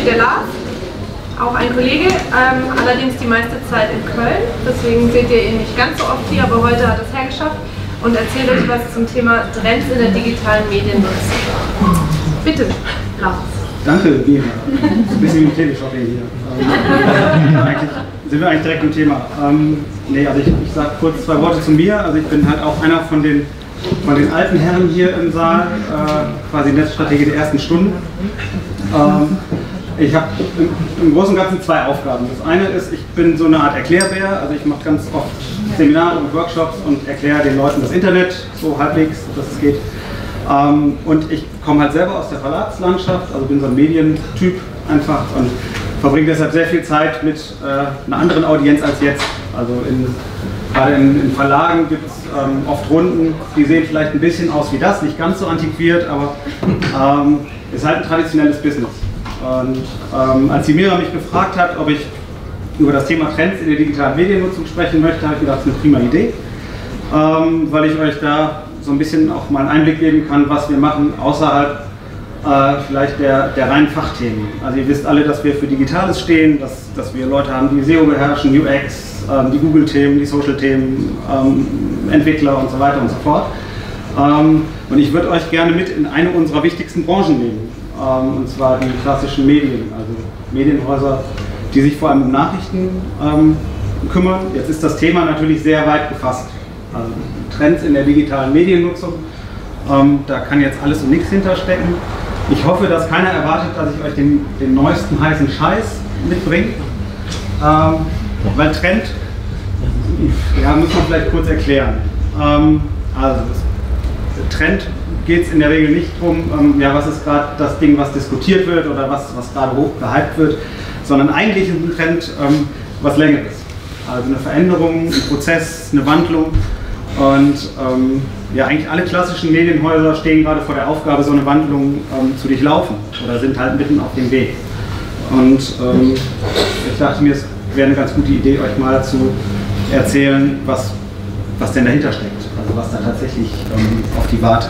steht der Lars, auch ein Kollege, allerdings die meiste Zeit in Köln. Deswegen seht ihr ihn nicht ganz so oft hier, aber heute hat er es hergeschafft und erzählt euch was zum Thema Trends in der digitalen Mediennutzung. Bitte, Lars. Danke, Mira. Ein bisschen wie ein Teleshopping hier. Sind wir eigentlich direkt im Thema. Nee, also ich sage kurz zwei Worte zu mir. Also ich bin halt auch einer von den alten Herren hier im Saal, quasi Netzstratege der ersten Stunde. Ich habe im Großen und Ganzen zwei Aufgaben. Das eine ist, ich bin so eine Art Erklärbär, also ich mache ganz oft Seminare und Workshops und erkläre den Leuten das Internet, so halbwegs, dass es geht. Und ich komme halt selber aus der Verlagslandschaft, also bin so ein Medientyp einfach und verbringe deshalb sehr viel Zeit mit einer anderen Audienz als jetzt. Also gerade in Verlagen gibt es oft Runden, die sehen vielleicht ein bisschen aus wie das, nicht ganz so antiquiert, aber ist halt ein traditionelles Business. Und als die Mira mich gefragt hat, ob ich über das Thema Trends in der digitalen Mediennutzung sprechen möchte, habe ich gedacht, das ist eine prima Idee, weil ich euch da so ein bisschen auch mal einen Einblick geben kann, was wir machen außerhalb vielleicht der reinen Fachthemen. Also ihr wisst alle, dass wir für Digitales stehen, dass wir Leute haben, die SEO beherrschen, UX, die Google-Themen, die Social-Themen, Entwickler und so weiter und so fort. Und ich würde euch gerne mit in eine unserer wichtigsten Branchen nehmen, und zwar die klassischen Medien, also Medienhäuser, die sich vor allem um Nachrichten kümmern. Jetzt ist das Thema natürlich sehr weit gefasst. Also Trends in der digitalen Mediennutzung, da kann jetzt alles und nichts hinterstecken. Ich hoffe, dass keiner erwartet, dass ich euch den neuesten heißen Scheiß mitbringe, weil Trend, ja, muss man vielleicht kurz erklären. Also Trend geht es in der Regel nicht darum, ja, was ist gerade das Ding, was diskutiert wird oder was gerade hoch gehypt wird, sondern eigentlich ist ein Trend was Längeres. Also eine Veränderung, ein Prozess, eine Wandlung. Und ja, eigentlich alle klassischen Medienhäuser stehen gerade vor der Aufgabe, so eine Wandlung zu durchlaufen oder sind halt mitten auf dem Weg. Und ich dachte mir, es wäre eine ganz gute Idee, euch mal zu erzählen, was denn dahinter steckt, also was da tatsächlich auf die wartet.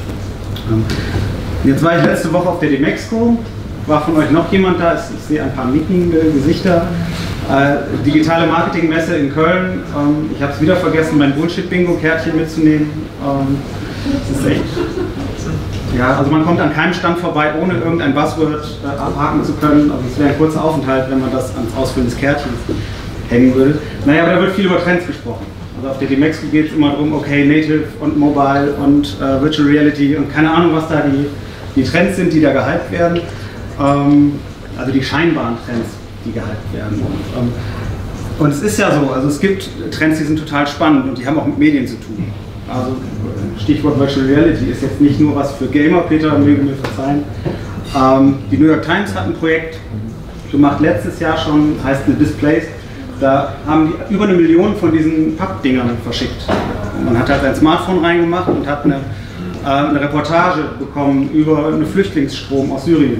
Jetzt war ich letzte Woche auf der Demexco. War von euch noch jemand da? Ich sehe ein paar nickende Gesichter. Digitale Marketingmesse in Köln. Ich habe es wieder vergessen, mein Bullshit-Bingo-Kärtchen mitzunehmen. Das ist echt. Ja, also man kommt an keinem Stand vorbei, ohne irgendein Buzzword abhaken zu können. Also es wäre ein kurzer Aufenthalt, wenn man das ans Ausfüllen des Kärtchens hängen würde. Naja, aber da wird viel über Trends gesprochen. Also auf der Demexco geht es immer darum, okay, Native und Mobile und Virtual Reality und keine Ahnung, was da die Trends sind, die da gehypt werden. Also die scheinbaren Trends, die gehypt werden. Und es ist ja so, also es gibt Trends, die sind total spannend und die haben auch mit Medien zu tun. Also Stichwort Virtual Reality ist jetzt nicht nur was für Gamer, Peter, mögen mir verzeihen. Die New York Times hat ein Projekt gemacht letztes Jahr schon, heißt The Displaced. Da haben die über 1 Million von diesen Pappdingern verschickt. Und man hat halt sein Smartphone reingemacht und hat eine Reportage bekommen über einen Flüchtlingsstrom aus Syrien.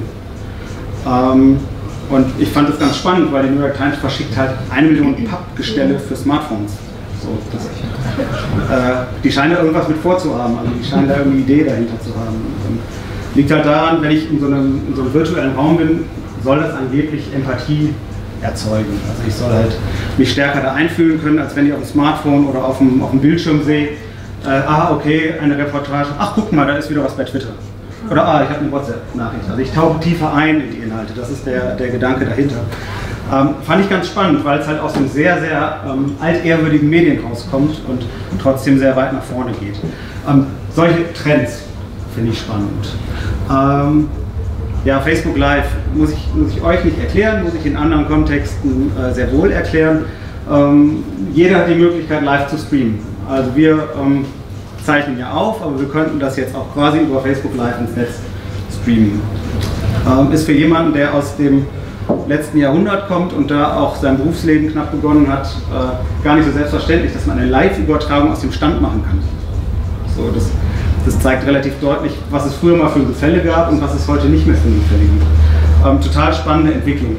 Und ich fand das ganz spannend, weil die New York Times verschickt halt 1 Million Pappgestelle für Smartphones. So, die scheinen da irgendwas mit vorzuhaben, also die scheinen da irgendeine Idee dahinter zu haben. Und liegt halt daran, wenn ich in so einem virtuellen Raum bin, soll das angeblich Empathie erzeugen. Also ich soll halt mich stärker da einfühlen können, als wenn ich auf dem Smartphone oder auf dem Bildschirm sehe, okay, eine Reportage, ach guck mal, da ist wieder was bei Twitter. Oder ich habe eine WhatsApp-Nachricht. Also ich tauche tiefer ein in die Inhalte, das ist der Gedanke dahinter. Fand ich ganz spannend, weil es halt aus einem sehr, sehr altehrwürdigen Medienhaus kommt und trotzdem sehr weit nach vorne geht. Solche Trends finde ich spannend. Ja, Facebook Live muss ich euch nicht erklären, muss ich in anderen Kontexten sehr wohl erklären. Jeder hat die Möglichkeit, live zu streamen. Also wir zeichnen ja auf, aber wir könnten das jetzt auch quasi über Facebook Live ins Netz streamen. Ist für jemanden, der aus dem letzten Jahrhundert kommt und da auch sein Berufsleben knapp begonnen hat, gar nicht so selbstverständlich, dass man eine Live-Übertragung aus dem Stand machen kann. So, das zeigt relativ deutlich, was es früher mal für Gefälle gab und was es heute nicht mehr für Gefälle gibt. Total spannende Entwicklung.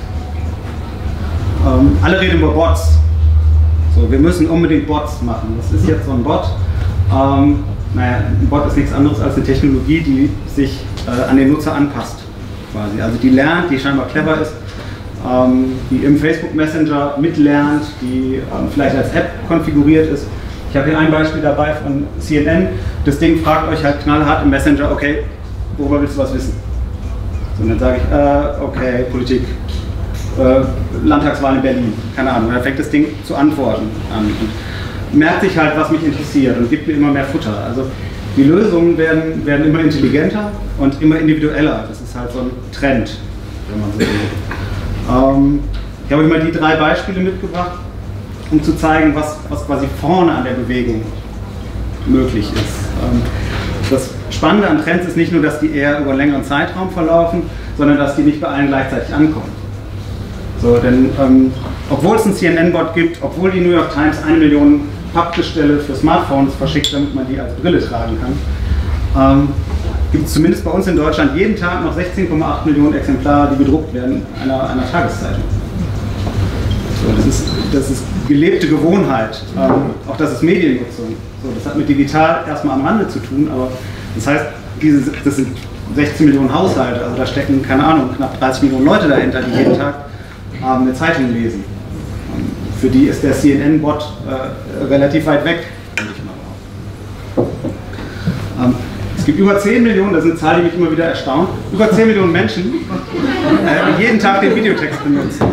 Alle reden über Bots. So, wir müssen unbedingt Bots machen. Das ist jetzt so ein Bot. Naja, ein Bot ist nichts anderes als eine Technologie, die sich an den Nutzer anpasst. quasi. Also die lernt, die scheinbar clever ist, die im Facebook Messenger mitlernt, die vielleicht als App konfiguriert ist. Ich habe hier ein Beispiel dabei von CNN. Das Ding fragt euch halt knallhart im Messenger, okay, worüber willst du was wissen? So, und dann sage ich, okay, Politik, Landtagswahl in Berlin, keine Ahnung. Dann fängt das Ding zu antworten an und merkt sich halt, was mich interessiert und gibt mir immer mehr Futter. Also die Lösungen werden immer intelligenter und immer individueller. Das ist halt so ein Trend, wenn man so will. Ich habe euch mal die 3 Beispiele mitgebracht, um zu zeigen, was quasi vorne an der Bewegung möglich ist. Das Spannende an Trends ist nicht nur, dass die eher über einen längeren Zeitraum verlaufen, sondern dass die nicht bei allen gleichzeitig ankommen. So, denn obwohl es einen CNN-Bot gibt, obwohl die New York Times 1 Million Pappgestelle für Smartphones verschickt, damit man die als Brille tragen kann, gibt es zumindest bei uns in Deutschland jeden Tag noch 16,8 Millionen Exemplare, die gedruckt werden, einer Tageszeitung. So, das ist gelebte Gewohnheit. Auch das ist Mediennutzung. So, das hat mit digital erstmal am Rande zu tun, aber das heißt, das sind 16 Millionen Haushalte, also da stecken, keine Ahnung, knapp 30 Millionen Leute dahinter, die jeden Tag eine Zeitung lesen. Für die ist der CNN-Bot relativ weit weg, denke ich mal. Es gibt über 10 Millionen, das ist eine Zahl, die mich immer wieder erstaunt, über 10 Millionen Menschen, die jeden Tag den Videotext benutzen.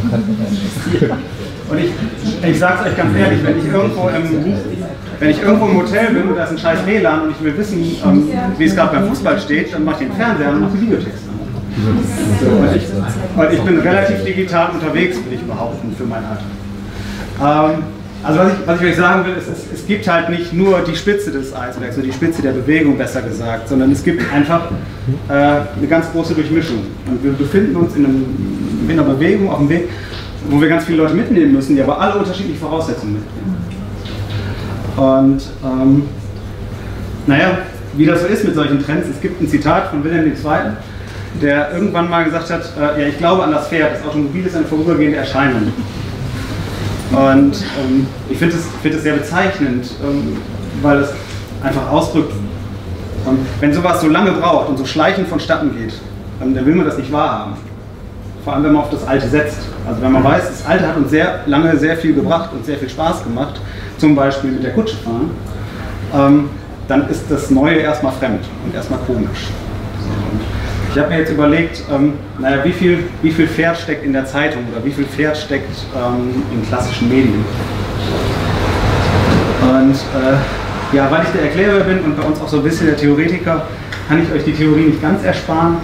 Und ich sage es euch ganz ehrlich, wenn ich irgendwo im Hotel bin und da ist ein scheiß WLAN und ich will wissen, wie es gerade beim Fußball steht, dann mache ich den Fernseher und mache den Videotext an. So, und ich bin relativ digital unterwegs, will ich behaupten, für mein Alter. Also was ich euch sagen will, ist, es gibt halt nicht nur die Spitze des Eisbergs, oder die Spitze der Bewegung, besser gesagt, sondern es gibt einfach eine ganz große Durchmischung. Und wir befinden uns in einer Bewegung auf dem Weg, wo wir ganz viele Leute mitnehmen müssen, die aber alle unterschiedliche Voraussetzungen mitbringen. Und naja, wie das so ist mit solchen Trends, es gibt ein Zitat von Wilhelm II., der irgendwann mal gesagt hat, ja, ich glaube an das Pferd, das Automobil ist eine vorübergehende Erscheinung. Und ich finde es sehr bezeichnend, weil es einfach ausdrückt, wenn sowas so lange braucht und so schleichend vonstatten geht, dann will man das nicht wahrhaben. Vor allem, wenn man auf das Alte setzt. Also wenn man weiß, das Alte hat uns sehr lange sehr viel gebracht und sehr viel Spaß gemacht, zum Beispiel mit der Kutsche fahren, dann ist das Neue erstmal fremd und erstmal komisch. Ich habe mir jetzt überlegt, naja, wie viel Pferd steckt in der Zeitung oder wie viel Pferd steckt in klassischen Medien. Und ja, weil ich der Erklärer bin und bei uns auch so ein bisschen der Theoretiker, kann ich euch die Theorie nicht ganz ersparen.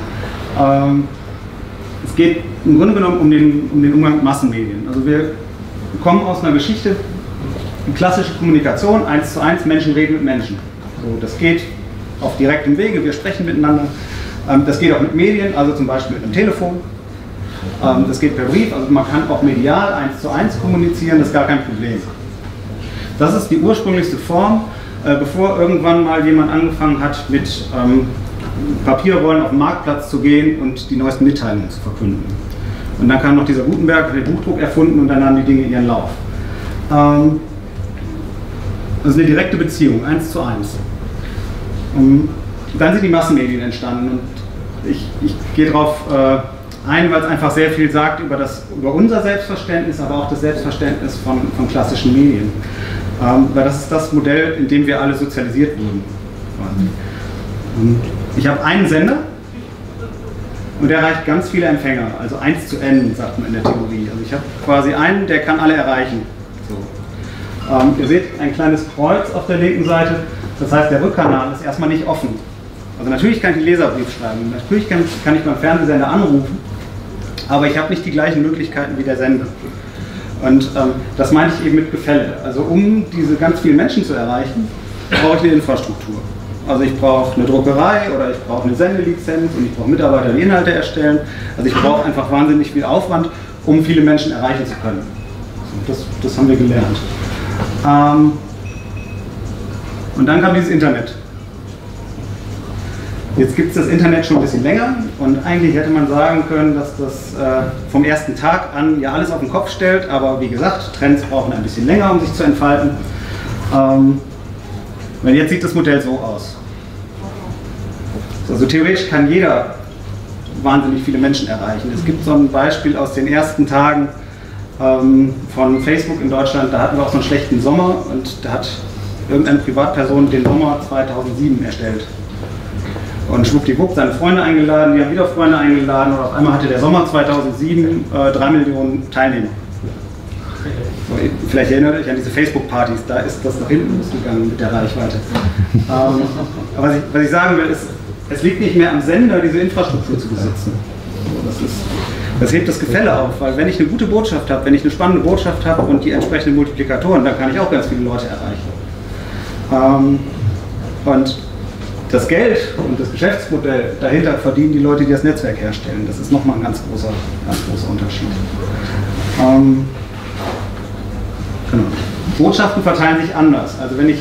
Es geht im Grunde genommen um den Umgang mit Massenmedien. Also wir kommen aus einer Geschichte, klassische Kommunikation, 1:1, Menschen reden mit Menschen. So, das geht auf direktem Wege, wir sprechen miteinander. Das geht auch mit Medien, also zum Beispiel mit einem Telefon. Das geht per Brief, also man kann auch medial 1:1 kommunizieren, das ist gar kein Problem. Das ist die ursprünglichste Form, bevor irgendwann mal jemand angefangen hat, mit Papierrollen auf den Marktplatz zu gehen und die neuesten Mitteilungen zu verkünden. Und dann kam noch dieser Gutenberg, der Buchdruck erfunden und dann nahmen die Dinge ihren Lauf. Das ist eine direkte Beziehung, 1:1. Dann sind die Massenmedien entstanden und ich gehe darauf ein, weil es einfach sehr viel sagt über unser Selbstverständnis, aber auch das Selbstverständnis von klassischen Medien. Weil das ist das Modell, in dem wir alle sozialisiert wurden. Ich habe einen Sender und der erreicht ganz viele Empfänger, also 1:n, sagt man in der Theorie. Also ich habe quasi einen, der kann alle erreichen. So. Ihr seht ein kleines Kreuz auf der linken Seite, das heißt, der Rückkanal ist erstmal nicht offen. Also natürlich kann ich einen Leserbrief schreiben, natürlich kann ich beim Fernsehsender anrufen, aber ich habe nicht die gleichen Möglichkeiten wie der Sender. Und das meine ich eben mit Gefälle. Also um diese ganz vielen Menschen zu erreichen, brauche ich eine Infrastruktur. Also ich brauche eine Druckerei oder ich brauche eine Sendelizenz und ich brauche Mitarbeiter, die Inhalte erstellen. Also ich brauche einfach wahnsinnig viel Aufwand, um viele Menschen erreichen zu können. Das haben wir gelernt. Und dann kam dieses Internet. Jetzt gibt es das Internet schon ein bisschen länger und eigentlich hätte man sagen können, dass das vom ersten Tag an ja alles auf den Kopf stellt, aber wie gesagt, Trends brauchen ein bisschen länger, um sich zu entfalten. Weil jetzt sieht das Modell so aus. Also theoretisch kann jeder wahnsinnig viele Menschen erreichen. Es gibt so ein Beispiel aus den ersten Tagen von Facebook in Deutschland, da hatten wir auch so einen schlechten Sommer und da hat irgendeine Privatperson den Sommer 2007 erstellt. Und schwuppdiwupp seine Freunde eingeladen, die haben wieder Freunde eingeladen und auf einmal hatte der Sommer 2007 3 Millionen Teilnehmer. So, vielleicht erinnert euch an diese Facebook-Partys, da ist das nach hinten losgegangen mit der Reichweite. Aber was ich sagen will, ist, es liegt nicht mehr am Sender, diese Infrastruktur zu besitzen. Das hebt das Gefälle auf, weil wenn ich eine gute Botschaft habe, wenn ich eine spannende Botschaft habe und die entsprechenden Multiplikatoren, dann kann ich auch ganz viele Leute erreichen. Und das Geld und das Geschäftsmodell dahinter verdienen die Leute, die das Netzwerk herstellen. Das ist nochmal ein ganz großer Unterschied. Genau. Botschaften verteilen sich anders. Also wenn ich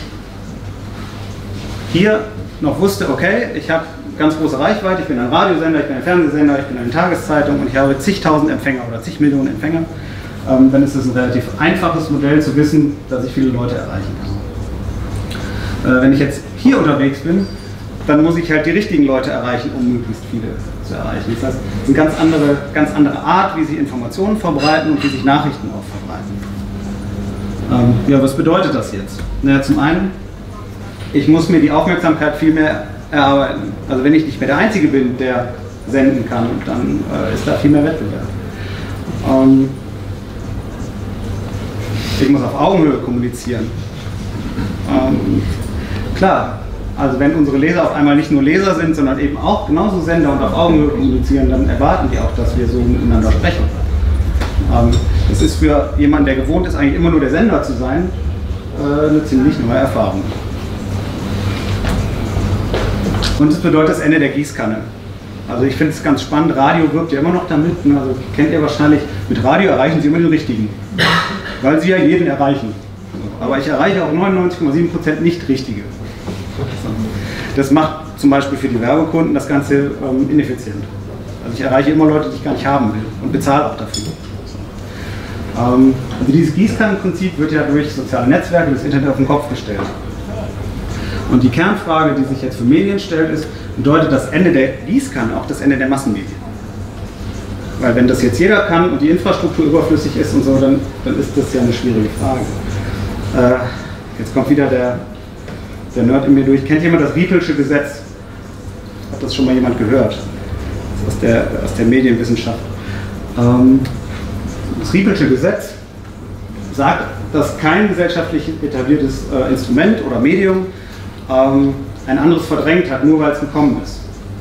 hier noch wusste, okay, ich habe ganz große Reichweite, ich bin ein Radiosender, ich bin ein Fernsehsender, ich bin eine Tageszeitung und ich habe zigtausend Empfänger oder zig Millionen Empfänger, dann ist es ein relativ einfaches Modell zu wissen, dass ich viele Leute erreichen kann. Wenn ich jetzt hier unterwegs bin, dann muss ich halt die richtigen Leute erreichen, um möglichst viele zu erreichen. Das heißt, es ist eine ganz andere Art, wie sie Informationen verbreiten und wie sich Nachrichten auch verbreiten. Ja, was bedeutet das jetzt? Naja, zum einen, ich muss mir die Aufmerksamkeit viel mehr erarbeiten. Also wenn ich nicht mehr der Einzige bin, der senden kann, dann ist da viel mehr Wettbewerb. Ich muss auf Augenhöhe kommunizieren. Klar, also wenn unsere Leser auf einmal nicht nur Leser sind, sondern eben auch genauso Sender und auf Augenhöhe kommunizieren, dann erwarten die auch, dass wir so miteinander sprechen. Das ist für jemanden, der gewohnt ist, eigentlich immer nur der Sender zu sein, eine ziemlich neue Erfahrung. Und es bedeutet das Ende der Gießkanne. Also ich finde es ganz spannend, Radio wirkt ja immer noch damit, ne? Also kennt ihr wahrscheinlich, mit Radio erreichen Sie immer den Richtigen, weil Sie ja jeden erreichen. Aber ich erreiche auch 99,7% nicht Richtige. Das macht zum Beispiel für die Werbekunden das Ganze ineffizient. Also ich erreiche immer Leute, die ich gar nicht haben will und bezahle auch dafür. Also dieses Gießkannenprinzip wird ja durch soziale Netzwerke, das Internet auf den Kopf gestellt. Und die Kernfrage, die sich jetzt für Medien stellt, ist, bedeutet das Ende der Gießkanne auch das Ende der Massenmedien? Weil wenn das jetzt jeder kann und die Infrastruktur überflüssig ist und so, dann ist das ja eine schwierige Frage. Jetzt kommt wieder der Nerd in mir durch. Kennt jemand das Riepelsche Gesetz? Hat das schon mal jemand gehört? Das ist aus der Medienwissenschaft. Das Riepelsche Gesetz sagt, dass kein gesellschaftlich etabliertes Instrument oder Medium ein anderes verdrängt hat, nur weil es gekommen ist.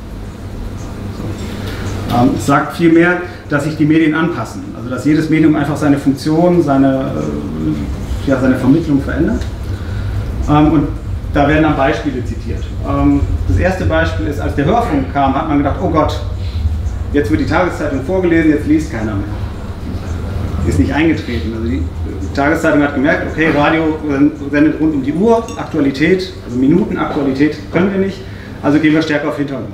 Es sagt vielmehr, dass sich die Medien anpassen, also dass jedes Medium einfach seine Funktion, seine Vermittlung verändert. Und da werden dann Beispiele zitiert. Das erste Beispiel ist, als der Hörfunk kam, hat man gedacht, oh Gott, jetzt wird die Tageszeitung vorgelesen, jetzt liest keiner mehr. Ist nicht eingetreten. Also die Tageszeitung hat gemerkt, okay, Radio sendet rund um die Uhr, Aktualität, also Minutenaktualität können wir nicht, also gehen wir stärker auf Hintergrund.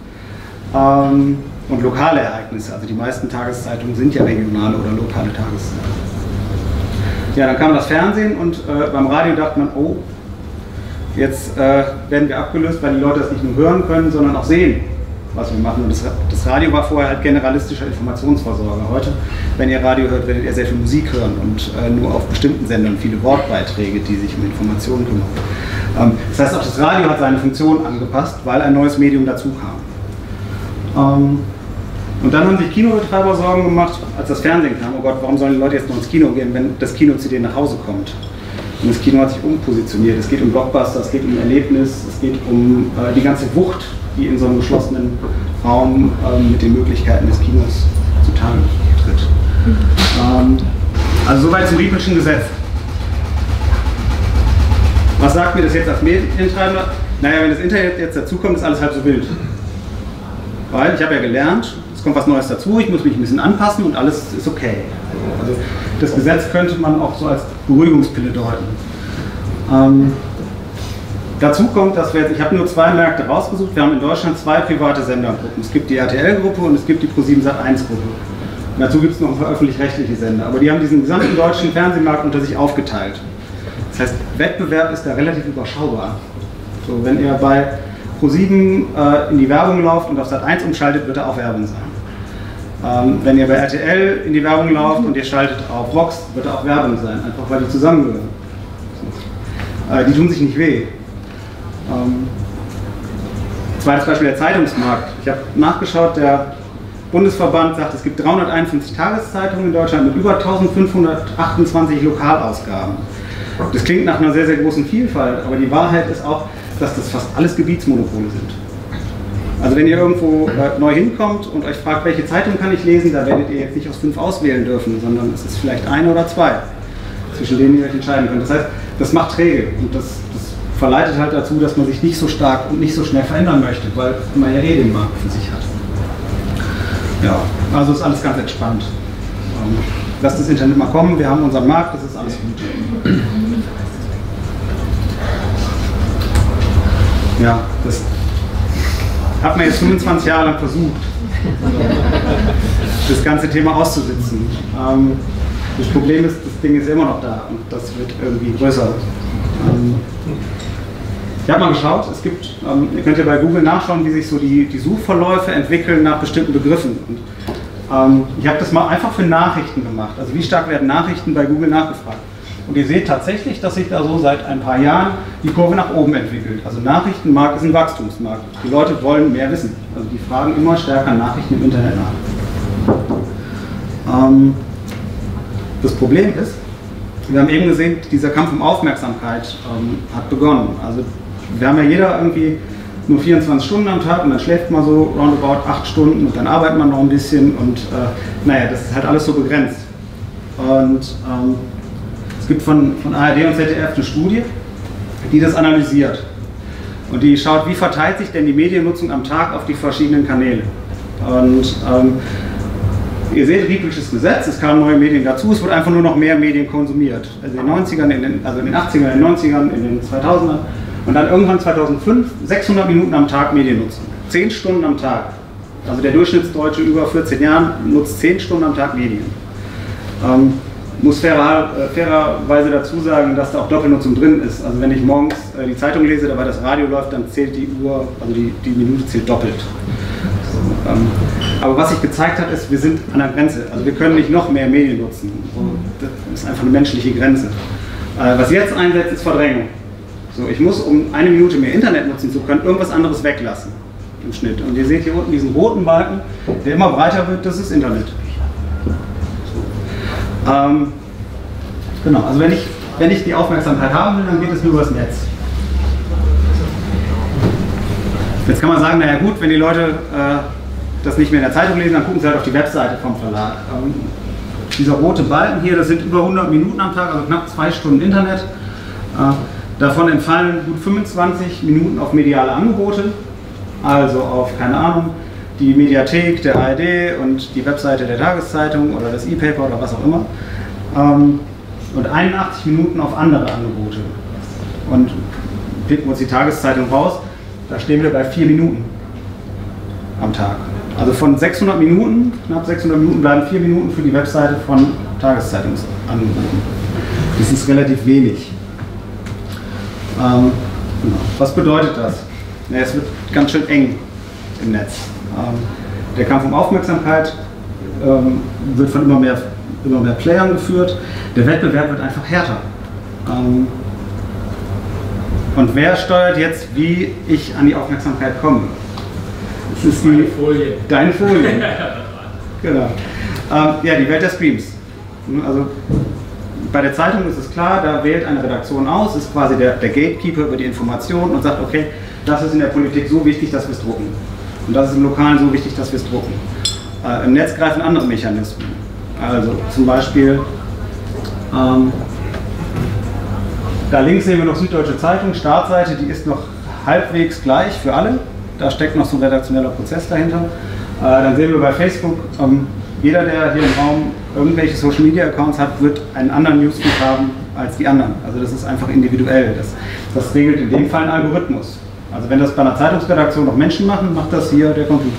Und lokale Ereignisse, also die meisten Tageszeitungen sind ja regionale oder lokale Tageszeitungen. Ja, dann kam das Fernsehen und beim Radio dachte man, oh, jetzt werden wir abgelöst, weil die Leute das nicht nur hören können, sondern auch sehen, was wir machen. Und das Radio war vorher halt generalistischer Informationsversorger. Heute, wenn ihr Radio hört, werdet ihr sehr viel Musik hören und nur auf bestimmten Sendern viele Wortbeiträge, die sich um Informationen kümmern. Das heißt, auch das Radio hat seine Funktion angepasst, weil ein neues Medium dazu kam. Und dann haben sich Kinobetreiber Sorgen gemacht, als das Fernsehen kam. Oh Gott, warum sollen die Leute jetzt noch ins Kino gehen, wenn das Kino zu denen nach Hause kommt? Und das Kino hat sich umpositioniert. Es geht um Blockbuster, es geht um Erlebnis, es geht um die ganze Wucht, die in so einem geschlossenen Raum mit den Möglichkeiten des Kinos zutage tritt. Also soweit zum Riepelschen Gesetz. Was sagt mir das jetzt als Medientreibender? Naja, wenn das Internet jetzt dazukommt, ist alles halb so wild. Weil ich habe ja gelernt, es kommt was Neues dazu, ich muss mich ein bisschen anpassen und alles ist okay. Also das Gesetz könnte man auch so als Beruhigungspille deuten. Dazu kommt, dass ich habe nur 2 Märkte rausgesucht, wir haben in Deutschland 2 private Sendergruppen. Es gibt die RTL-Gruppe und es gibt die Pro7 Sat.1-Gruppe. Dazu gibt es noch ein paar öffentlich-rechtliche Sender, aber die haben diesen gesamten deutschen Fernsehmarkt unter sich aufgeteilt. Das heißt, Wettbewerb ist da relativ überschaubar. So, wenn ihr bei Pro7 in die Werbung lauft und auf Sat.1 umschaltet, wird da auch Werbung sein. Wenn ihr bei RTL in die Werbung lauft und ihr schaltet auf Vox, wird da auch Werbung sein, einfach weil die zusammengehören. Die tun sich nicht weh. Zweites Beispiel der Zeitungsmarkt. Ich habe nachgeschaut, der Bundesverband sagt, es gibt 351 Tageszeitungen in Deutschland mit über 1528 Lokalausgaben. Das klingt nach einer sehr, sehr großen Vielfalt, aber die Wahrheit ist auch, dass das fast alles Gebietsmonopole sind. Also wenn ihr irgendwo neu hinkommt und euch fragt, welche Zeitung kann ich lesen, da werdet ihr jetzt nicht aus 5 auswählen dürfen, sondern es ist vielleicht 1 oder 2, zwischen denen ihr euch entscheiden könnt. Das heißt, das macht träge und das verleitet halt dazu, dass man sich nicht so stark und nicht so schnell verändern möchte, weil man ja den Markt für sich hat. Ja, also ist alles ganz entspannt. Lasst das Internet mal kommen, wir haben unseren Markt, das ist alles gut. Ja, das hat man jetzt 25 Jahre lang versucht, das ganze Thema auszusitzen. Das Problem ist, das Ding ist immer noch da und das wird irgendwie größer. Ich habe mal geschaut, es gibt, ihr könnt ja bei Google nachschauen, wie sich so die Suchverläufe entwickeln nach bestimmten Begriffen. Und, ich habe das mal einfach für Nachrichten gemacht. Also wie stark werden Nachrichten bei Google nachgefragt. Und ihr seht tatsächlich, dass sich da so seit ein paar Jahren die Kurve nach oben entwickelt. Also Nachrichtenmarkt ist ein Wachstumsmarkt. Die Leute wollen mehr wissen. Also die fragen immer stärker Nachrichten im Internet nach. Das Problem ist, wir haben eben gesehen, dieser Kampf um Aufmerksamkeit hat begonnen. Also wir haben ja jeder irgendwie nur 24 Stunden am Tag und dann schläft man so roundabout 8 Stunden und dann arbeitet man noch ein bisschen und naja, das ist halt alles so begrenzt. Und es gibt von ARD und ZDF eine Studie, die das analysiert und die schaut, wie verteilt sich denn die Mediennutzung am Tag auf die verschiedenen Kanäle. Und ihr seht, Riepelsches Gesetz, es kamen neue Medien dazu, es wurde einfach nur noch mehr Medien konsumiert. Also in den 90ern, also in den 80ern, in den 90ern, in den 2000ern und dann irgendwann 2005 600 Minuten am Tag Mediennutzung. 10 Stunden am Tag. Also der Durchschnittsdeutsche über 14 Jahren nutzt 10 Stunden am Tag Medien. Muss fairerweise dazu sagen, dass da auch Doppelnutzung drin ist. Also wenn ich morgens die Zeitung lese, dabei das Radio läuft, dann zählt die Uhr, also die Minute zählt doppelt. Aber was sich gezeigt hat, ist, wir sind an der Grenze. Also wir können nicht noch mehr Medien nutzen. Das ist einfach eine menschliche Grenze. Was jetzt einsetzt, ist Verdrängung. So, ich muss, um 1 Minute mehr Internet nutzen zu können, irgendwas anderes weglassen im Schnitt. Und ihr seht hier unten diesen roten Balken, der immer breiter wird, das ist Internet. Genau, also wenn ich die Aufmerksamkeit haben will, dann geht es nur über das Netz. Jetzt kann man sagen, naja gut, wenn die Leute das nicht mehr in der Zeitung lesen, dann gucken sie halt auf die Webseite vom Verlag. Dieser rote Balken hier, das sind über 100 Minuten am Tag, also knapp 2 Stunden Internet. Davon entfallen gut 25 Minuten auf mediale Angebote, also auf, keine Ahnung, die Mediathek der ARD und die Webseite der Tageszeitung oder das E-Paper oder was auch immer. Und 81 Minuten auf andere Angebote. Und picken wir uns die Tageszeitung raus, da stehen wir bei 4 Minuten am Tag. Also von 600 Minuten, knapp 600 Minuten, bleiben 4 Minuten für die Webseite von Tageszeitungsangeboten. Das ist relativ wenig. Was bedeutet das? Ja, es wird ganz schön eng im Netz. Der Kampf um Aufmerksamkeit wird von immer mehr Playern geführt. Der Wettbewerb wird einfach härter. Und wer steuert jetzt, wie ich an die Aufmerksamkeit komme? Das ist die Folie. Deine Folie. Genau. Ja, die Welt der Streams. Also bei der Zeitung ist es klar, da wählt eine Redaktion aus, ist quasi der Gatekeeper über die Information und sagt, okay, das ist in der Politik so wichtig, dass wir es drucken. Und das ist im Lokalen so wichtig, dass wir es drucken. Im Netz greifen andere Mechanismen. Also zum Beispiel, da links sehen wir noch Süddeutsche Zeitung, Startseite, die ist noch halbwegs gleich für alle. Da steckt noch so ein redaktioneller Prozess dahinter. Dann sehen wir bei Facebook, jeder, der hier im Raum irgendwelche Social Media Accounts hat, wird einen anderen Newsfeed haben als die anderen. Also das ist einfach individuell. Das regelt in dem Fall ein Algorithmus. Also wenn das bei einer Zeitungsredaktion noch Menschen machen, macht das hier der Computer.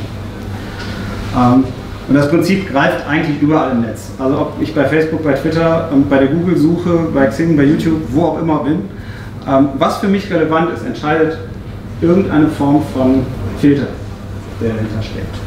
Und das Prinzip greift eigentlich überall im Netz. Also ob ich bei Facebook, bei Twitter, bei der Google-Suche, bei Xing, bei YouTube, wo auch immer bin. Was für mich relevant ist, entscheidet irgendeine Form von Filter, der dahinter steckt.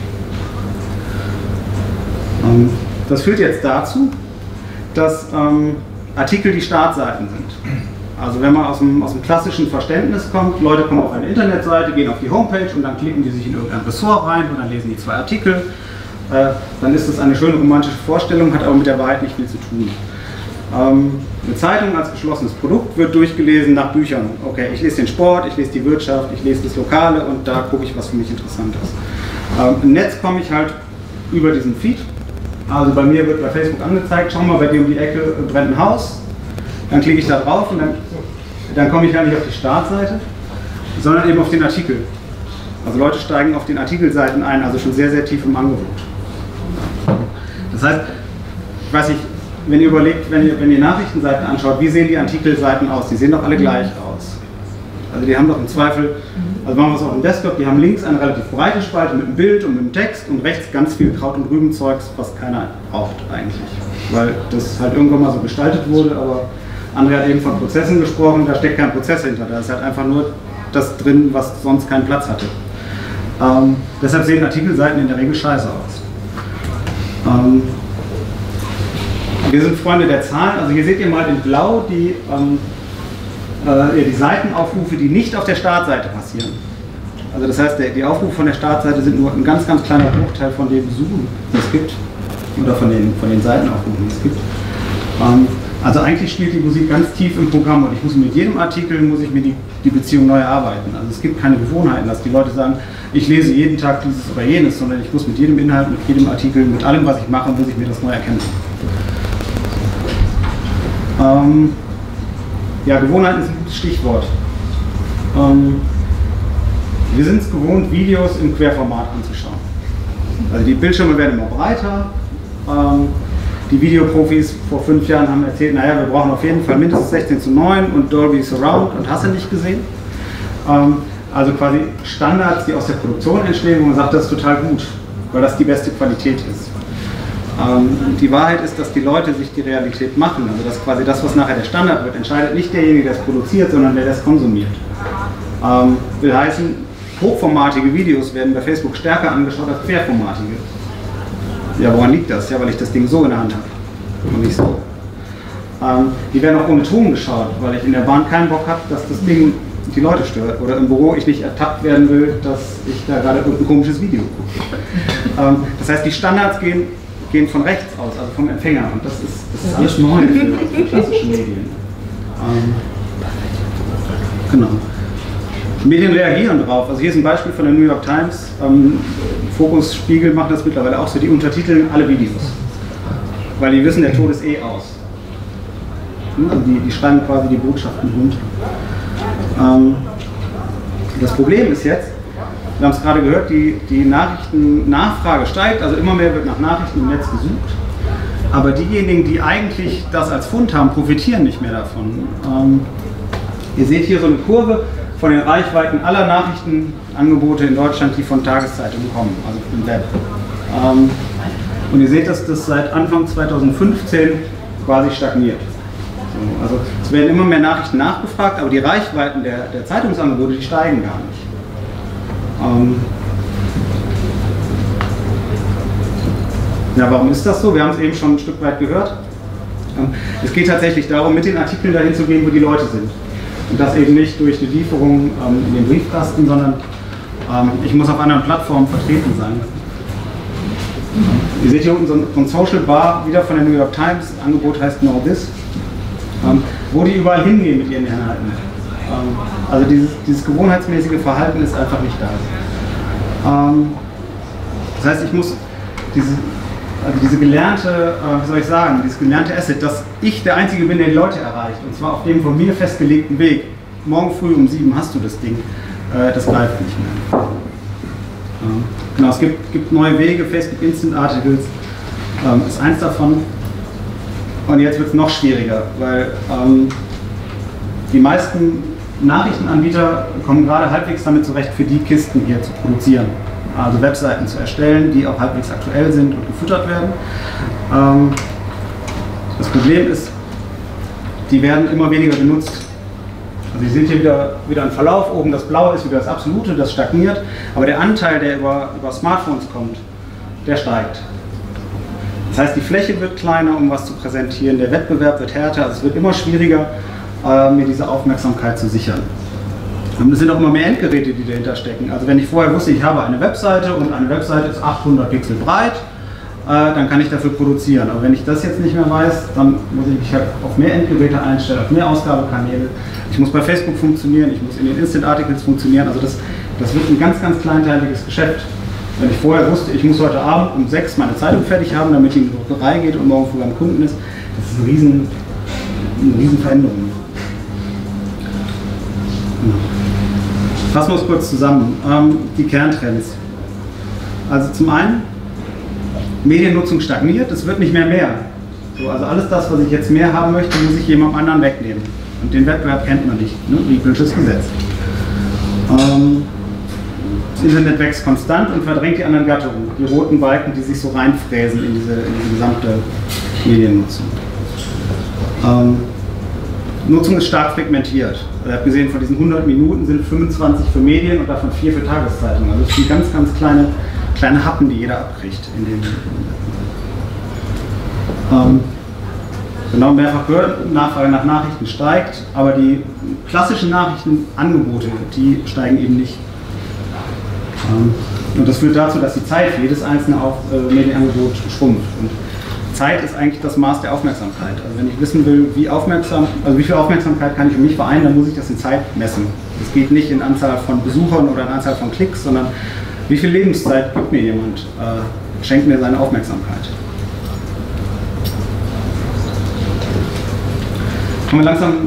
Das führt jetzt dazu, dass Artikel die Startseiten sind. Also wenn man aus dem klassischen Verständnis kommt, Leute kommen auf eine Internetseite, gehen auf die Homepage und dann klicken die sich in irgendein Ressort rein und dann lesen die 2 Artikel. Dann ist das eine schöne romantische Vorstellung, hat aber mit der Wahrheit nicht viel zu tun. Eine Zeitung als geschlossenes Produkt wird durchgelesen nach Büchern. Okay, ich lese den Sport, ich lese die Wirtschaft, ich lese das Lokale und da gucke ich, was für mich interessant ist. Im Netz komme ich halt über diesen Feed. Also bei mir wird bei Facebook angezeigt, schau mal, bei dir um die Ecke brennt ein Haus. Dann klicke ich da drauf und dann komme ich gar nicht auf die Startseite, sondern eben auf den Artikel. Also Leute steigen auf den Artikelseiten ein, also schon sehr, sehr tief im Angebot. Das heißt, ich weiß nicht, wenn ihr überlegt, wenn ihr Nachrichtenseiten anschaut, wie sehen die Artikelseiten aus? Die sehen doch alle gleich aus. Also die haben doch im Zweifel, also machen wir es auf dem Desktop, die haben links eine relativ breite Spalte mit einem Bild und mit einem Text und rechts ganz viel Kraut- und Rübenzeugs, was keiner braucht eigentlich. Weil das halt irgendwann mal so gestaltet wurde, aber André hat eben von Prozessen gesprochen, da steckt kein Prozess hinter, da ist halt einfach nur das drin, was sonst keinen Platz hatte. Deshalb sehen Artikelseiten in der Regel scheiße aus. Wir sind Freunde der Zahlen, also hier seht ihr mal in Blau die Seitenaufrufe, die nicht auf der Startseite passieren. Also das heißt, die Aufrufe von der Startseite sind nur ein ganz, ganz kleiner Bruchteil von den Besuchen, die es gibt, oder von den Seitenaufrufen, die es gibt. Also eigentlich spielt die Musik ganz tief im Programm und ich muss mit jedem Artikel mir die Beziehung neu erarbeiten. Also es gibt keine Gewohnheiten, dass die Leute sagen, ich lese jeden Tag dieses oder jenes, sondern ich muss mit jedem Inhalt, mit jedem Artikel, mit allem, was ich mache, muss ich mir das neu erkennen. Ja, Gewohnheiten ist ein gutes Stichwort. Wir sind es gewohnt, Videos im Querformat anzuschauen. Also die Bildschirme werden immer breiter. Die Videoprofis vor 5 Jahren haben erzählt, naja, wir brauchen auf jeden Fall mindestens 16:9 und Dolby Surround und hast du nicht gesehen. Also quasi Standards, die aus der Produktion entstehen, wo man sagt, das ist total gut, weil das die beste Qualität ist. Die Wahrheit ist, dass die Leute sich die Realität machen. Also dass quasi das, was nachher der Standard wird, entscheidet nicht derjenige, der es produziert, sondern der das konsumiert. Will heißen, hochformatige Videos werden bei Facebook stärker angeschaut als querformatige. Ja, woran liegt das? Ja, weil ich das Ding so in der Hand habe und nicht so. Die werden auch ohne Ton geschaut, weil ich in der Bahn keinen Bock habe, dass das Ding die Leute stört. Oder im Büro ich nicht ertappt werden will, dass ich da gerade irgendein komisches Video gucke. Das heißt, die Standards gehen von rechts aus, also vom Empfänger. Und das ist alles neu für klassische Medien. Genau. Medien reagieren darauf. Also hier ist ein Beispiel von der New York Times. Fokus, Spiegel machen das mittlerweile auch so, die untertiteln alle Videos. Weil die wissen, der Tod ist eh aus. Also die schreiben quasi die Botschaften runter. Das Problem ist jetzt, wir haben es gerade gehört, die Nachrichtennachfrage steigt, also immer mehr wird nach Nachrichten im Netz gesucht. Aber diejenigen, die eigentlich das als Fund haben, profitieren nicht mehr davon. Ihr seht hier so eine Kurve von den Reichweiten aller Nachrichtenangebote in Deutschland, die von Tageszeitungen kommen, also im Web. Und ihr seht, dass das seit Anfang 2015 quasi stagniert. So, also es werden immer mehr Nachrichten nachgefragt, aber die Reichweiten der Zeitungsangebote, die steigen gar nicht. Ja, warum ist das so? Wir haben es eben schon ein Stück weit gehört. Es geht tatsächlich darum, mit den Artikeln dahin zu gehen, wo die Leute sind. Und das eben nicht durch eine Lieferung in den Briefkasten, sondern ich muss auf anderen Plattformen vertreten sein. Ihr seht hier unten so ein Social Bar, wieder von der New York Times. Das Angebot heißt Know This, wo die überall hingehen mit ihren Inhalten. Also dieses gewohnheitsmäßige Verhalten ist einfach nicht da. Das heißt, ich muss diese gelernte, wie soll ich sagen, dieses gelernte Asset, dass ich der Einzige bin, der die Leute erreicht, und zwar auf dem von mir festgelegten Weg. Morgen früh um 7 hast du das Ding, das greift nicht mehr. Genau, es gibt neue Wege, Facebook Instant Articles ist eins davon. Und jetzt wird es noch schwieriger, weil die meisten Nachrichtenanbieter kommen gerade halbwegs damit zurecht, für die Kisten hier zu produzieren. Also Webseiten zu erstellen, die auch halbwegs aktuell sind und gefüttert werden. Das Problem ist, die werden immer weniger genutzt. Also Sie sehen hier wieder einen Verlauf, oben das Blaue ist wieder das Absolute, das stagniert, aber der Anteil, der über Smartphones kommt, der steigt. Das heißt, die Fläche wird kleiner, um was zu präsentieren, der Wettbewerb wird härter, also es wird immer schwieriger, mir diese Aufmerksamkeit zu sichern. Und es sind auch immer mehr Endgeräte, die dahinter stecken. Also wenn ich vorher wusste, ich habe eine Webseite und eine Webseite ist 800 Pixel breit, dann kann ich dafür produzieren. Aber wenn ich das jetzt nicht mehr weiß, dann muss ich halt auf mehr Endgeräte einstellen, auf mehr Ausgabekanäle. Ich muss bei Facebook funktionieren, ich muss in den Instant Articles funktionieren. Also das wird ein ganz, ganz kleinteiliges Geschäft. Wenn ich vorher wusste, ich muss heute Abend um 6 meine Zeitung fertig haben, damit die in die Druckerei geht und morgen früh beim Kunden ist, das ist eine riesen Veränderung. Fassen wir es kurz zusammen. Die Kerntrends. Also zum einen, Mediennutzung stagniert, es wird nicht mehr. So, also alles das, was ich jetzt mehr haben möchte, muss ich jemandem anderen wegnehmen. Und den Wettbewerb kennt man nicht, ne? Riegelsches Gesetz. Das Internet wächst konstant und verdrängt die anderen Gattungen, die roten Balken, die sich so reinfräsen in diese gesamte Mediennutzung. Nutzung ist stark fragmentiert. Ihr habt gesehen, von diesen 100 Minuten sind 25 für Medien und davon 4 für Tageszeitungen. Also das sind ganz, ganz kleine Happen, die jeder abkriegt. Genau, Mehrfachbehördennachfrage nach Nachrichten steigt, aber die klassischen Nachrichtenangebote, die steigen eben nicht. Und das führt dazu, dass die Zeit für jedes einzelne Medienangebot schrumpft. Und Zeit ist eigentlich das Maß der Aufmerksamkeit. Also wenn ich wissen will, wie viel Aufmerksamkeit kann ich für mich vereinen, dann muss ich das in Zeit messen. Es geht nicht in Anzahl von Besuchern oder in Anzahl von Klicks, sondern wie viel Lebenszeit gibt mir jemand, schenkt mir seine Aufmerksamkeit. Kommen wir langsam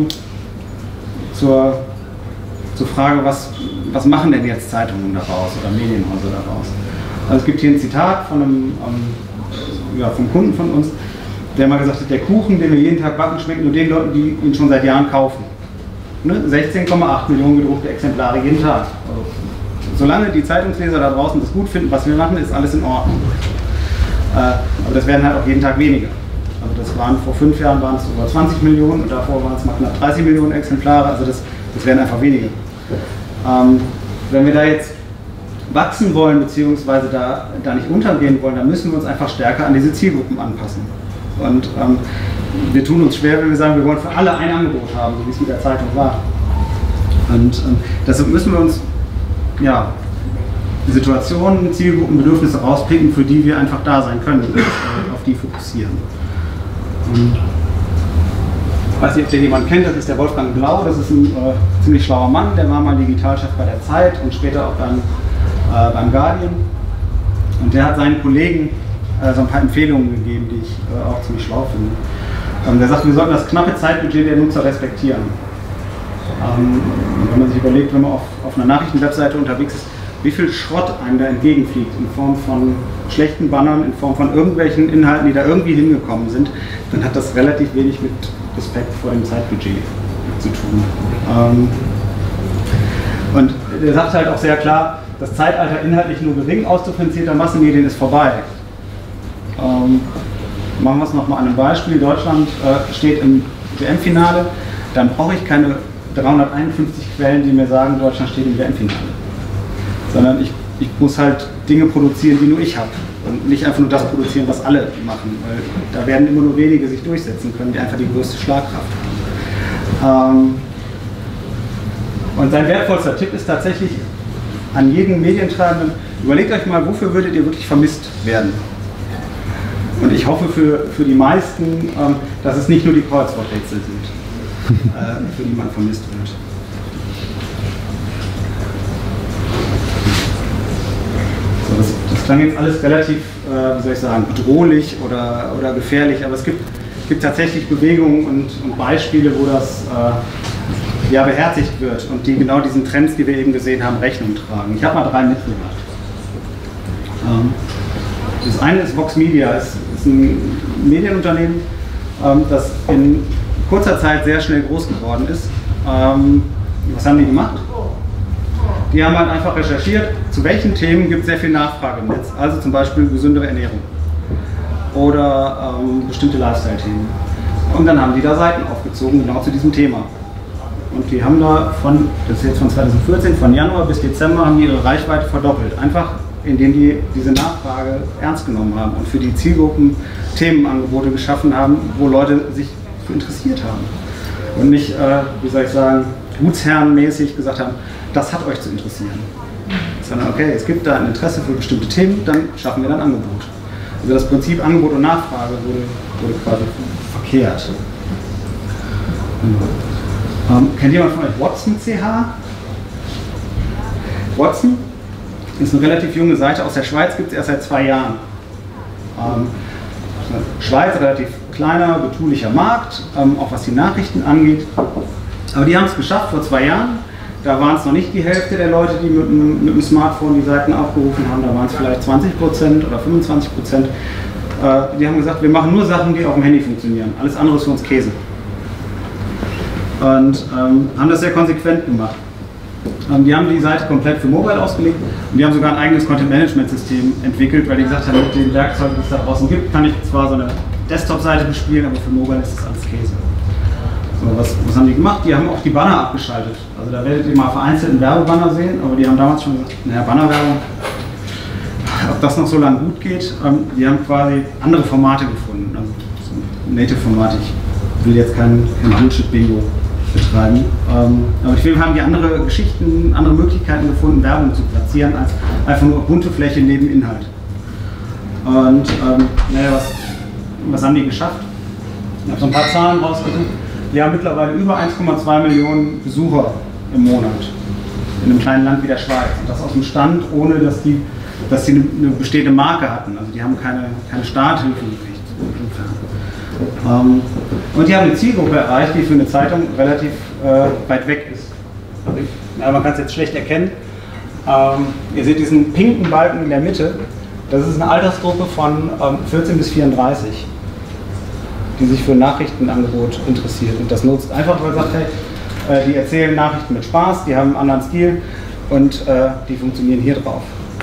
zur Frage, was machen denn jetzt Zeitungen daraus oder Medienhäuser daraus? Also es gibt hier ein Zitat von vom Kunden von uns, der mal gesagt hat, der Kuchen, den wir jeden Tag backen, schmeckt nur den Leuten, die ihn schon seit Jahren kaufen. Ne? 16,8 Millionen gedruckte Exemplare jeden Tag. Also, solange die Zeitungsleser da draußen das gut finden, was wir machen, ist alles in Ordnung. Aber das werden halt auch jeden Tag weniger. Also das waren vor 5 Jahren waren es über 20 Millionen und davor waren es mal knapp 30 Millionen Exemplare, also das werden einfach weniger. Wenn wir da jetzt wachsen wollen, beziehungsweise da nicht untergehen wollen, dann müssen wir uns einfach stärker an diese Zielgruppen anpassen. Und wir tun uns schwer, wenn wir sagen, wir wollen für alle ein Angebot haben, so wie es mit der Zeitung war. Und deshalb müssen wir uns Situationen, Zielgruppen, Bedürfnisse rauspicken, für die wir einfach da sein können und auf die fokussieren. Ich weiß nicht, ob den jemand kennt, das ist der Wolfgang Blau, das ist ein ziemlich schlauer Mann, der war mal Digitalchef bei der Zeit und später auch beim Guardian. Und der hat seinen Kollegen so ein paar Empfehlungen gegeben, die ich auch ziemlich schlau finde. Der sagt, wir sollten das knappe Zeitbudget der Nutzer respektieren. Wenn man sich überlegt, wenn man auf einer Nachrichtenwebseite unterwegs ist, wie viel Schrott einem da entgegenfliegt in Form von schlechten Bannern, in Form von irgendwelchen Inhalten, die da irgendwie hingekommen sind, dann hat das relativ wenig mit Respekt vor dem Zeitbudget zu tun. Und er sagt halt auch sehr klar, das Zeitalter inhaltlich nur gering ausdifferenzierter Massenmedien ist vorbei. Machen wir es nochmal an einem Beispiel. Deutschland steht im WM-Finale, dann brauche ich keine 351 Quellen, die mir sagen, Deutschland steht im WM-Finale. Sondern ich muss halt Dinge produzieren, die nur ich habe. Und nicht einfach nur das produzieren, was alle machen. Weil da werden immer nur wenige sich durchsetzen können, die einfach die größte Schlagkraft haben. Und sein wertvollster Tipp ist tatsächlich an jeden Medientreibenden, überlegt euch mal, wofür würdet ihr wirklich vermisst werden? Und ich hoffe für die meisten, dass es nicht nur die Kreuzworträtsel sind, für die man vermisst wird. So, das klang jetzt alles relativ, wie soll ich sagen, bedrohlich oder gefährlich, aber es gibt tatsächlich Bewegungen und Beispiele, wo das beherzigt wird und die genau diesen Trends, die wir eben gesehen haben, Rechnung tragen. Ich habe mal 3 mitgebracht. Das eine ist Vox Media, ist ein Medienunternehmen, das in kurzer Zeit sehr schnell groß geworden ist. Was haben die gemacht? Die haben halt einfach recherchiert, zu welchen Themen gibt es sehr viel Nachfrage im Netz. Also zum Beispiel gesündere Ernährung oder bestimmte Lifestyle-Themen. Und dann haben die da Seiten aufgezogen, genau zu diesem Thema. Und die haben da das ist jetzt von 2014, von Januar bis Dezember, haben die ihre Reichweite verdoppelt. Einfach indem die diese Nachfrage ernst genommen haben und für die Zielgruppen Themenangebote geschaffen haben, wo Leute sich für interessiert haben. Und nicht, wie soll ich sagen, gutsherrenmäßig gesagt haben, das hat euch zu interessieren. Sondern okay, es gibt da ein Interesse für bestimmte Themen, dann schaffen wir dann Angebot. Also das Prinzip Angebot und Nachfrage wurde quasi verkehrt. Kennt jemand von euch Watson CH? Watson ist eine relativ junge Seite aus der Schweiz, gibt es erst seit 2 Jahren. Schweiz, relativ kleiner, betulicher Markt, auch was die Nachrichten angeht. Aber die haben es geschafft vor 2 Jahren. Da waren es noch nicht die Hälfte der Leute, die mit dem Smartphone die Seiten aufgerufen haben. Da waren es vielleicht 20% oder 25%. Die haben gesagt, wir machen nur Sachen, die auf dem Handy funktionieren. Alles andere ist für uns Käse. Und haben das sehr konsequent gemacht. Die haben die Seite komplett für Mobile ausgelegt und die haben sogar ein eigenes Content-Management-System entwickelt, weil die gesagt haben, mit den Werkzeugen, die es da draußen gibt, kann ich zwar so eine Desktop-Seite bespielen, aber für Mobile ist das alles Käse. So, was haben die gemacht? Die haben auch die Banner abgeschaltet. Also da werdet ihr mal vereinzelt einen Werbebanner sehen, aber die haben damals schon gesagt, naja, Bannerwerbung, ob das noch so lange gut geht, die haben quasi andere Formate gefunden, also so Native-Formate. Ich will jetzt kein Bullshit-Bingo betreiben. Aber ich finde, haben die andere Geschichten, andere Möglichkeiten gefunden, Werbung zu platzieren, als einfach nur bunte Fläche neben Inhalt. Und naja, was haben die geschafft? Ich habe so ein paar Zahlen rausgesucht. Die haben mittlerweile über 1,2 Millionen Besucher im Monat in einem kleinen Land wie der Schweiz. Und das aus dem Stand, ohne dass die eine bestehende Marke hatten. Also die haben keine Starthilfe gekriegt. Und die haben eine Zielgruppe erreicht, die für eine Zeitung relativ weit weg ist. Also man kann es jetzt schlecht erkennen. Ihr seht diesen pinken Balken in der Mitte. Das ist eine Altersgruppe von 14 bis 34, die sich für ein Nachrichtenangebot interessiert und das nutzt. Einfach weil man sagt, hey, die erzählen Nachrichten mit Spaß, die haben einen anderen Stil und die funktionieren hier drauf.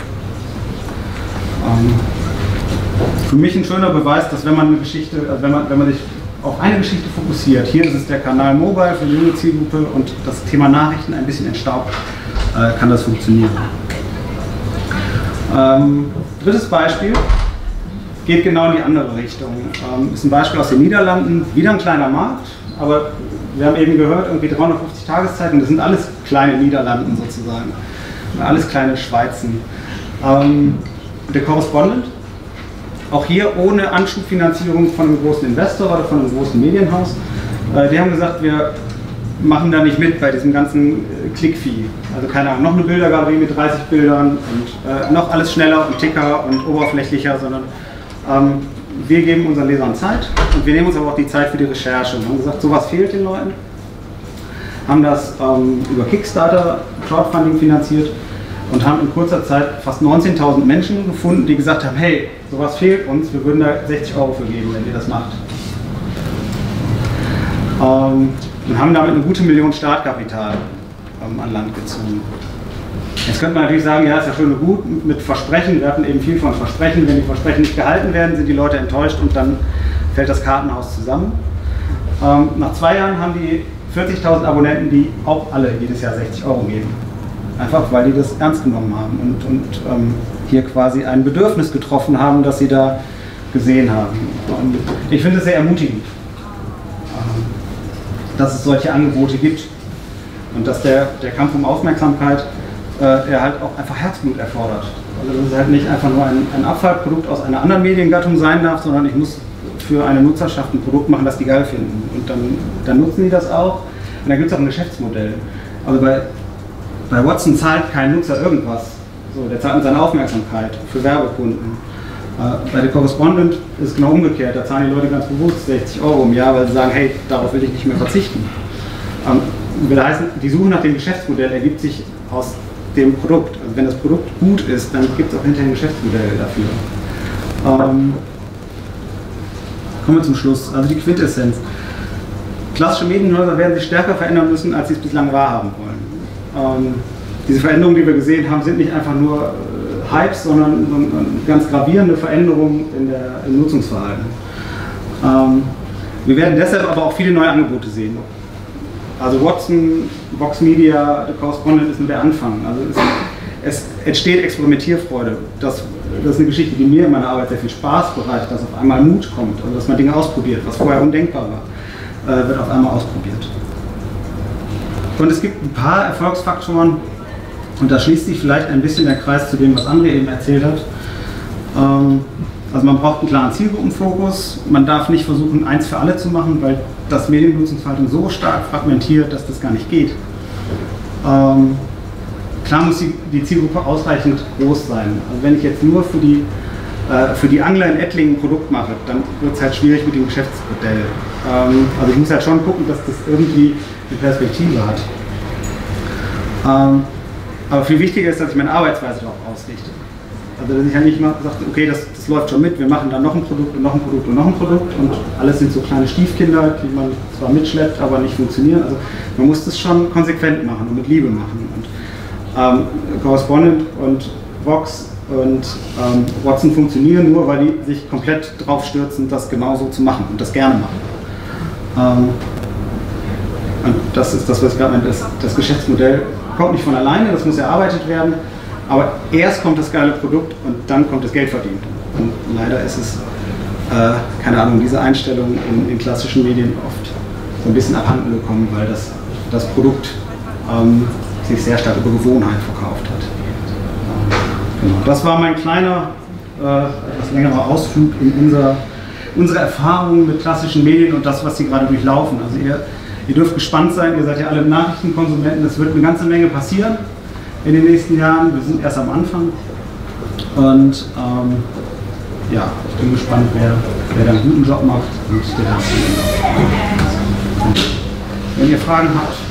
Für mich ein schöner Beweis, dass wenn man eine Geschichte, also wenn man sich auf eine Geschichte fokussiert, hier ist es der Kanal Mobile für die junge Zielgruppe und das Thema Nachrichten ein bisschen entstaubt, kann das funktionieren. Drittes Beispiel geht genau in die andere Richtung. Ist ein Beispiel aus den Niederlanden, wieder ein kleiner Markt, aber wir haben eben gehört, irgendwie 350 Tageszeiten, das sind alles kleine Niederlanden sozusagen, alles kleine Schweizen. Der Correspondent, auch hier ohne Anschubfinanzierung von einem großen Investor oder von einem großen Medienhaus. Die haben gesagt, wir machen da nicht mit bei diesem ganzen Click-Fee. Also keine Ahnung, noch eine Bildergalerie mit 30 Bildern und noch alles schneller und ticker und oberflächlicher, sondern wir geben unseren Lesern Zeit und wir nehmen uns aber auch die Zeit für die Recherche. Und haben gesagt, sowas fehlt den Leuten. Haben das über Kickstarter Crowdfunding finanziert und haben in kurzer Zeit fast 19.000 Menschen gefunden, die gesagt haben, hey, sowas fehlt uns, wir würden da 60 Euro für geben, wenn ihr das macht. Und haben damit eine gute Million Startkapital an Land gezogen. Jetzt könnte man natürlich sagen, ja, ist ja schön und gut mit Versprechen, wir hatten eben viel von Versprechen, wenn die Versprechen nicht gehalten werden, sind die Leute enttäuscht und dann fällt das Kartenhaus zusammen. Nach 2 Jahren haben die 40.000 Abonnenten, die auch alle jedes Jahr 60 Euro geben. Einfach weil die das ernst genommen haben und hier quasi ein Bedürfnis getroffen haben, das sie da gesehen haben. Und ich finde es sehr ermutigend, dass es solche Angebote gibt und dass der Kampf um Aufmerksamkeit er halt auch einfach Herzblut erfordert. Also dass es halt nicht einfach nur ein Abfallprodukt aus einer anderen Mediengattung sein darf, sondern ich muss für eine Nutzerschaft ein Produkt machen, das die geil finden. Und dann nutzen die das auch und dann gibt es auch ein Geschäftsmodell. Also bei Watson zahlt kein Nutzer irgendwas. So, der zahlt mit seiner Aufmerksamkeit für Werbekunden. Bei The Correspondent ist es genau umgekehrt. Da zahlen die Leute ganz bewusst 60 Euro im Jahr, weil sie sagen, hey, darauf will ich nicht mehr verzichten. Will heißen, die Suche nach dem Geschäftsmodell ergibt sich aus dem Produkt. Also wenn das Produkt gut ist, dann gibt es auch hinterher ein Geschäftsmodell dafür. Kommen wir zum Schluss. Also die Quintessenz. Klassische Medienhäuser werden sich stärker verändern müssen, als sie es bislang wahrhaben wollen. Diese Veränderungen, die wir gesehen haben, sind nicht einfach nur Hypes, sondern ganz gravierende Veränderungen im Nutzungsverhalten. Wir werden deshalb aber auch viele neue Angebote sehen. Also Watson, Vox Media, The Correspondent ist nur der Anfang. Also es entsteht Experimentierfreude. Das ist eine Geschichte, die mir in meiner Arbeit sehr viel Spaß bereitet, dass auf einmal Mut kommt, also dass man Dinge ausprobiert, was vorher undenkbar war, wird auf einmal ausprobiert. Und es gibt ein paar Erfolgsfaktoren, und da schließt sich vielleicht ein bisschen der Kreis zu dem, was André eben erzählt hat. Also man braucht einen klaren Zielgruppenfokus, man darf nicht versuchen, eins für alle zu machen, weil das Mediennutzungsverhalten so stark fragmentiert, dass das gar nicht geht. Klar muss die Zielgruppe ausreichend groß sein. Also wenn ich jetzt nur für die Angler in Ettlingen ein Produkt mache, dann wird es halt schwierig mit dem Geschäftsmodell. Also ich muss halt schon gucken, dass das irgendwie eine Perspektive hat. Aber viel wichtiger ist, dass ich meine Arbeitsweise darauf ausrichte. Also dass ich halt nicht mal sage, okay, das läuft schon mit, wir machen dann noch ein Produkt und noch ein Produkt und noch ein Produkt und alles sind so kleine Stiefkinder, die man zwar mitschleppt, aber nicht funktionieren. Also man muss das schon konsequent machen und mit Liebe machen. Und Correspondent und Vox und Watson funktionieren nur, weil die sich komplett drauf stürzen, das genauso zu machen und das gerne machen. Und das ist das, was ich gerade meine, das Geschäftsmodell kommt nicht von alleine, das muss erarbeitet werden, aber erst kommt das geile Produkt und dann kommt das Geld verdient. Und leider ist es, keine Ahnung, diese Einstellung in klassischen Medien oft so ein bisschen abhanden gekommen, weil das Produkt sich sehr stark über Gewohnheit verkauft hat. Genau. Das war mein kleiner, etwas längerer Ausflug in unsere Erfahrungen mit klassischen Medien und das, was sie gerade durchlaufen. Also ihr dürft gespannt sein, ihr seid ja alle Nachrichtenkonsumenten, es wird eine ganze Menge passieren in den nächsten Jahren. Wir sind erst am Anfang und ja, ich bin gespannt, wer da einen guten Job macht und der das. Wenn ihr Fragen habt,